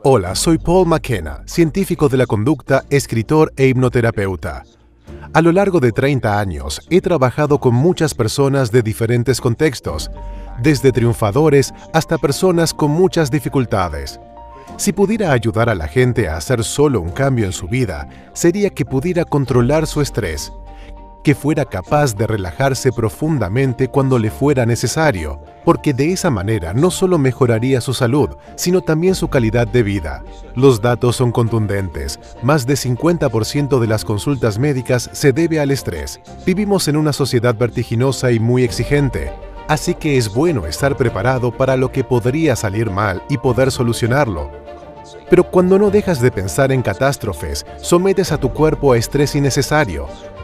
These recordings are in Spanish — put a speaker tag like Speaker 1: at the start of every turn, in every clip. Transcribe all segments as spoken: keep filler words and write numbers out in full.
Speaker 1: Hola, soy Paul McKenna, científico de la conducta, escritor e hipnoterapeuta. A lo largo de treinta años, he trabajado con muchas personas de diferentes contextos, desde triunfadores hasta personas con muchas dificultades. Si pudiera ayudar a la gente a hacer solo un cambio en su vida, sería que pudiera controlar su estrés, que fuera capaz de relajarse profundamente cuando le fuera necesario, porque de esa manera no solo mejoraría su salud, sino también su calidad de vida. Los datos son contundentes. Más de cincuenta por ciento de las consultas médicas se debe al estrés. Vivimos en una sociedad vertiginosa y muy exigente, así que es bueno estar preparado para lo que podría salir mal y poder solucionarlo. Pero cuando no dejas de pensar en catástrofes, sometes a tu cuerpo a estrés innecesario.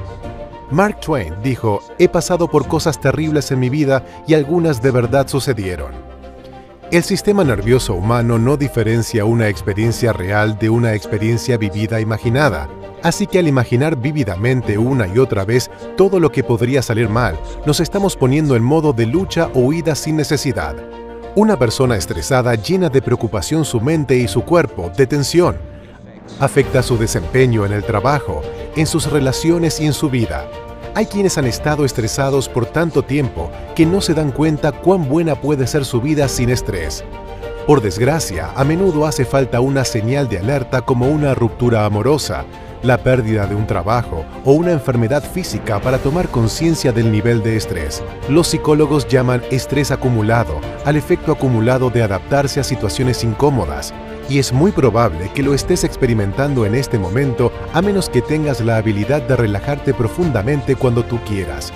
Speaker 1: Mark Twain dijo: «He pasado por cosas terribles en mi vida y algunas de verdad sucedieron». El sistema nervioso humano no diferencia una experiencia real de una experiencia vivida imaginada. Así que al imaginar vívidamente una y otra vez todo lo que podría salir mal, nos estamos poniendo en modo de lucha o huida sin necesidad. Una persona estresada llena de preocupación su mente y su cuerpo, de tensión. Afecta su desempeño en el trabajo, en sus relaciones y en su vida. Hay quienes han estado estresados por tanto tiempo que no se dan cuenta cuán buena puede ser su vida sin estrés. Por desgracia, a menudo hace falta una señal de alerta como una ruptura amorosa, la pérdida de un trabajo o una enfermedad física para tomar conciencia del nivel de estrés. Los psicólogos llaman estrés acumulado al efecto acumulado de adaptarse a situaciones incómodas, y es muy probable que lo estés experimentando en este momento a menos que tengas la habilidad de relajarte profundamente cuando tú quieras.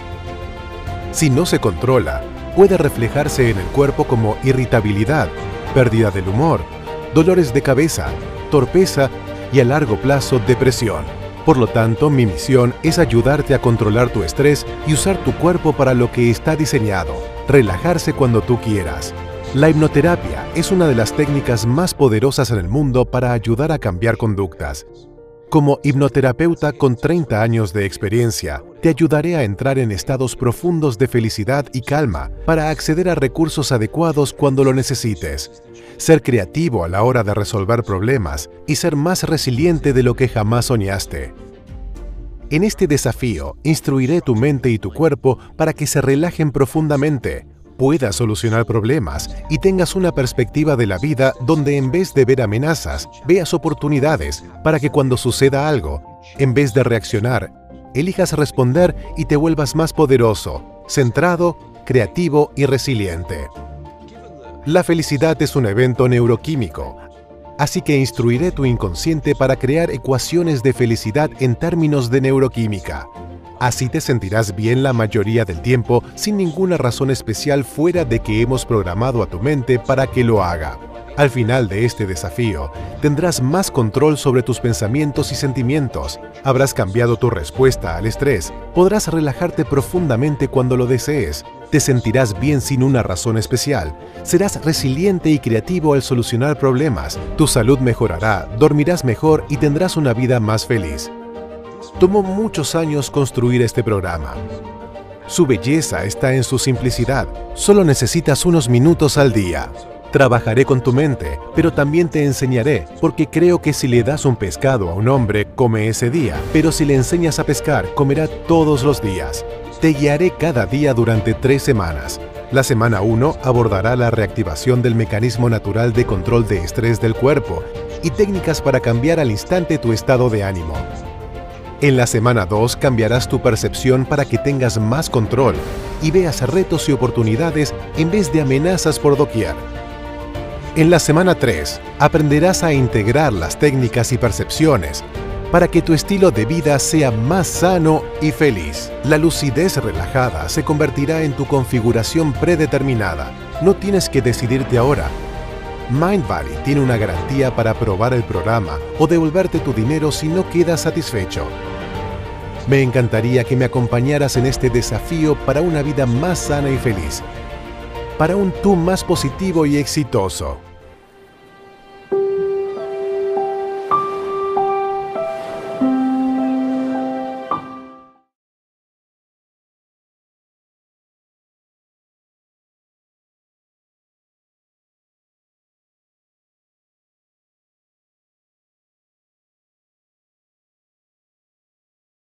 Speaker 1: Si no se controla, puede reflejarse en el cuerpo como irritabilidad, pérdida del humor, dolores de cabeza, torpeza y a largo plazo depresión. Por lo tanto, mi misión es ayudarte a controlar tu estrés y usar tu cuerpo para lo que está diseñado, relajarse cuando tú quieras. La hipnoterapia es una de las técnicas más poderosas en el mundo para ayudar a cambiar conductas. Como hipnoterapeuta con treinta años de experiencia, te ayudaré a entrar en estados profundos de felicidad y calma para acceder a recursos adecuados cuando lo necesites, ser creativo a la hora de resolver problemas y ser más resiliente de lo que jamás soñaste. En este desafío, instruiré tu mente y tu cuerpo para que se relajen profundamente, puedas solucionar problemas y tengas una perspectiva de la vida donde en vez de ver amenazas, veas oportunidades para que cuando suceda algo, en vez de reaccionar, elijas responder y te vuelvas más poderoso, centrado, creativo y resiliente. La felicidad es un evento neuroquímico, así que instruiré tu inconsciente para crear ecuaciones de felicidad en términos de neuroquímica. Así te sentirás bien la mayoría del tiempo sin ninguna razón especial fuera de que hemos programado a tu mente para que lo haga. Al final de este desafío, tendrás más control sobre tus pensamientos y sentimientos, habrás cambiado tu respuesta al estrés, podrás relajarte profundamente cuando lo desees, te sentirás bien sin una razón especial, serás resiliente y creativo al solucionar problemas, tu salud mejorará, dormirás mejor y tendrás una vida más feliz. Tomó muchos años construir este programa. Su belleza está en su simplicidad. Solo necesitas unos minutos al día. Trabajaré con tu mente, pero también te enseñaré, porque creo que si le das un pescado a un hombre, come ese día, pero si le enseñas a pescar, comerá todos los días. Te guiaré cada día durante tres semanas. La semana uno abordará la reactivación del mecanismo natural de control de estrés del cuerpo y técnicas para cambiar al instante tu estado de ánimo. En la semana dos cambiarás tu percepción para que tengas más control y veas retos y oportunidades en vez de amenazas por doquier. En la semana tres aprenderás a integrar las técnicas y percepciones para que tu estilo de vida sea más sano y feliz. La lucidez relajada se convertirá en tu configuración predeterminada. No tienes que decidirte ahora. Mindvalley tiene una garantía para probar el programa o devolverte tu dinero si no quedas satisfecho. Me encantaría que me acompañaras en este desafío para una vida más sana y feliz, para un tú más positivo y exitoso.